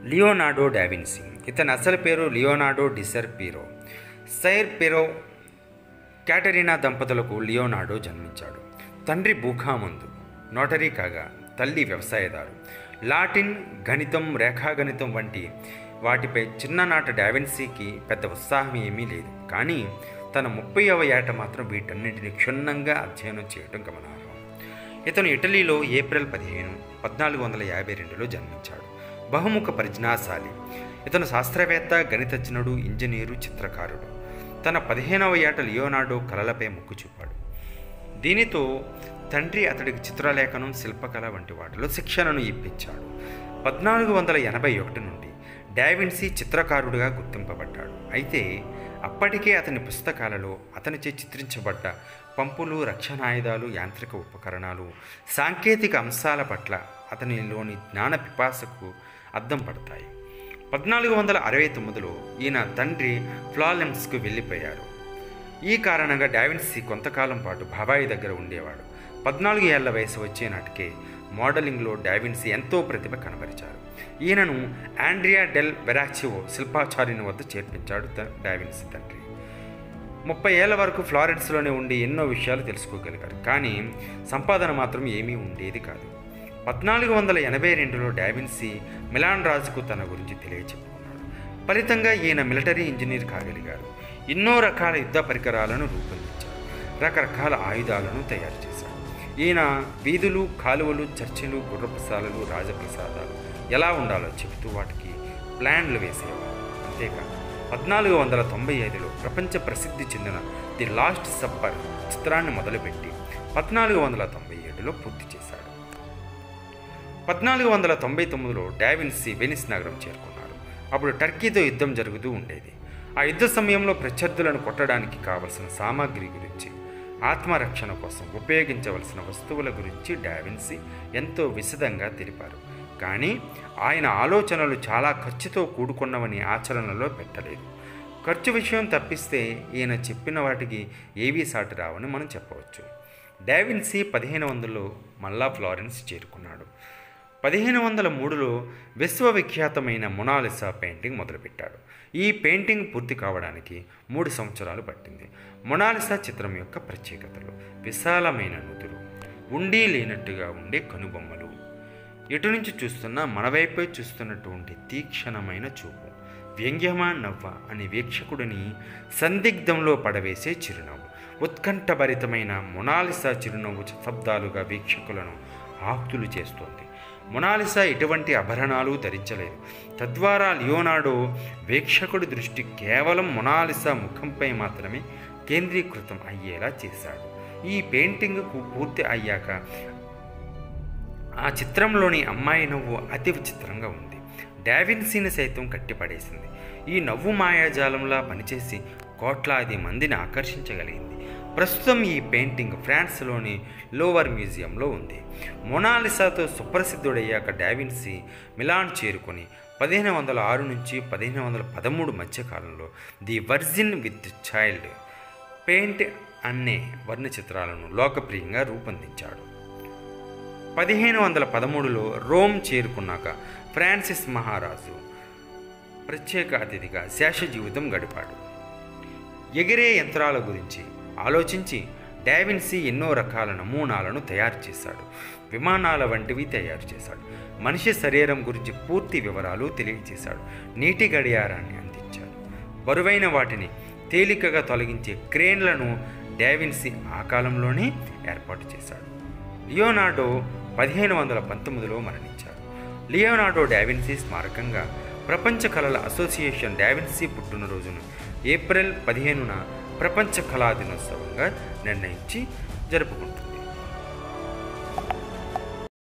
Leonardo DaVinci. ఇతని అసలు పేరు లియోనార్డో డిసర్ పీరో. సైర్ పీరో క్యాటరీనా దంపతులకు లియోనార్డో జన్మించాడు. తండ్రి భూఖామందు నోటరీ కాగా తల్లి వ్యవసాయదారు. లాటిన్, గణితం, రేఖాగణితం వంటి వాటిపై చిన్ననాటి డావిన్సీకి పెద్ద ఉత్సాహం ఏమీ లేదు. కానీ తన 30వ ఏట మాత్రం వీటన్నింటినీ క్షుణ్ణంగా అధ్యయనం చేయడం గమనార్హం. ఇతను ఇటలీలో ఏప్రిల్ 15, 1452లో జన్మించాడు. బహుముఖ పరిజ్ఞాశాలి. ఇతను శాస్త్రవేత్త, గణితజ్ఞుడు, ఇంజనీరు, చిత్రకారుడు. తన 15వ ఏట లియోనార్డో కళలపై మొగ్గు చూపాడు. దీనితో తండ్రి అతడికి చిత్రలేఖనం, శిల్పకళ వంటి వాటిలో శిక్షణను ఇప్పించాడు. 1481 నుండి డావిన్సీ చిత్రకారుడిగా గుర్తింపబడ్డాడు. అయితే అప్పటికే అతని పుస్తకాలలో అతనిచే చిత్రించబడ్డ పంపులు, రక్షణాయుధాలు, యాంత్రిక ఉపకరణాలు, సాంకేతిక అంశాల పట్ల అతనిలోని జ్ఞాన పిపాసకు అద్దం పడతాయి. 1469లో ఈయన తండ్రి ఫ్లారెన్స్కు వెళ్ళిపోయారు. ఈ కారణంగా డావిన్సీ కొంతకాలం పాటు బాబాయి దగ్గర ఉండేవాడు. 14 ఏళ్ల వయసు వచ్చే నాటికే మోడలింగ్లో డావిన్సీ ఎంతో ప్రతిభ కనబరిచారు. ఈయనను ఆండ్రియా డెల్ వెరాచియో శిల్పాచార్యుని వద్ద చేర్పించాడు డావిన్సీ తండ్రి. 30 ఏళ్ల వరకు ఫ్లారెన్స్లోనే ఉండి ఎన్నో విషయాలు తెలుసుకోగలిగారు. కానీ సంపాదన మాత్రం ఏమీ ఉండేది కాదు. 1482లో డావిన్సీ మిలాన్ రాజుకు తన గురించి తెలియచెప్పుకున్నాడు. ఫలితంగా ఈయన మిలిటరీ ఇంజనీర్ కాగలిగారు. ఎన్నో రకాల యుద్ధ పరికరాలను రూపొందించారు. రకరకాల ఆయుధాలను తయారు చేశాడు. ఈయన వీధులు, కాలువలు, చర్చిలు, గుర్రప్రసాదాలు, రాజప్రసాదాలు ఎలా ఉండాలో చెబుతూ వాటికి ప్లాన్లు వేసేవారు. అంతేకాదు 1495లో ప్రపంచ ప్రసిద్ధి చెందిన ది లాస్ట్ సప్పర్ చిత్రాన్ని మొదలుపెట్టి 1497లో పూర్తి చేశాడు. 1499లో డావిన్సీ వెనిస్ నగరం చేరుకున్నారు. అప్పుడు టర్కీతో యుద్ధం జరుగుతూ ఉండేది. ఆ యుద్ధ సమయంలో ప్రత్యర్థులను కొట్టడానికి కావలసిన సామాగ్రి గురించి, ఆత్మరక్షణ కోసం ఉపయోగించవలసిన వస్తువుల గురించి డావిన్సీ ఎంతో విశదంగా తెలిపారు. కానీ ఆయన ఆలోచనలు చాలా ఖర్చుతో కూడుకున్నవని ఆచరణలో పెట్టలేదు. ఖర్చు విషయం తప్పిస్తే ఈయన చెప్పిన వాటికి ఏవీ సాటి రావని మనం చెప్పవచ్చు. డావిన్సీ 1500లో మళ్ళా ఫ్లారెన్స్ చేరుకున్నాడు. 1503లో విశ్వవిఖ్యాతమైన మొనాలిసా పెయింటింగ్ మొదలుపెట్టాడు. ఈ పెయింటింగ్ పూర్తి కావడానికి 3 సంవత్సరాలు పట్టింది. మొనాలిసా చిత్రం యొక్క ప్రత్యేకతలు: విశాలమైన నుదురు, ఉండి లేనట్టుగా ఉండే కనుబొమ్మలు, ఎటు నుంచి చూస్తున్నా మన వైపే చూస్తున్నటువంటి తీక్షణమైన చూపు, వ్యంగ్యమా నవ్వ అని వీక్షకుడిని సందిగ్ధంలో పడవేసే చిరునవ్వు. ఉత్కంఠభరితమైన మొనాలిసా చిరునవ్వు శబ్దాలుగా వీక్షకులను ఆహుతులు చేస్తోంది. మొనాలిసా ఎటువంటి ఆభరణాలు ధరించలేదు. తద్వారా లియోనార్డో వీక్షకుడి దృష్టి కేవలం మొనాలిసా ముఖంపై మాత్రమే కేంద్రీకృతం అయ్యేలా చేశాడు. ఈ పెయింటింగ్కు పూర్తి అయ్యాక ఆ చిత్రంలోని అమ్మాయి నవ్వు అతి విచిత్రంగా ఉంది. డావిన్సీని సైతం కట్టిపడేసింది. ఈ నవ్వు మాయాజాలంలా పనిచేసి కోట్లాది మందిని ఆకర్షించగలిగింది. ప్రస్తుతం ఈ పెయింటింగ్ ఫ్రాన్స్లోని లోవర్ మ్యూజియంలో ఉంది. మొనాలిసాతో సుప్రసిద్ధుడయ్యాక డావిన్సీ మిలాన్ చేరుకొని 1506 నుంచి 1513 మధ్యకాలంలో the Virgin with child paint అనే వర్ణ చిత్రాలను లోకప్రియంగా రూపొందించాడు. 1513లో రోమ్ చేరుకున్నాక ఫ్రాన్సిస్ మహారాజు ప్రత్యేక అతిథిగా శేష జీవితం గడిపాడు. ఎగిరే యంత్రాల గురించి ఆలోచించి డావిన్సీ ఎన్నో రకాల నమూనాలను తయారు చేశాడు. విమానాల వంటివి తయారు చేశాడు. మనిషి శరీరం గురించి పూర్తి వివరాలు తెలియజేశాడు. నీటి గడియారాన్ని అందించాడు. బరువైన వాటిని తేలికగా తొలగించే క్రేన్లను డావిన్సీ ఆ కాలంలోనే ఏర్పాటు చేశాడు. లియోనార్డో 1519లో మరణించారు. లియోనార్డో డావిన్సీ స్మారకంగా ప్రపంచ కళల అసోసియేషన్ డావిన్సీ పుట్టినరోజును ఏప్రిల్ 15న ప్రపంచ కళా దినోత్సవంగా నిర్ణయించి జరుపుకుంటుంది.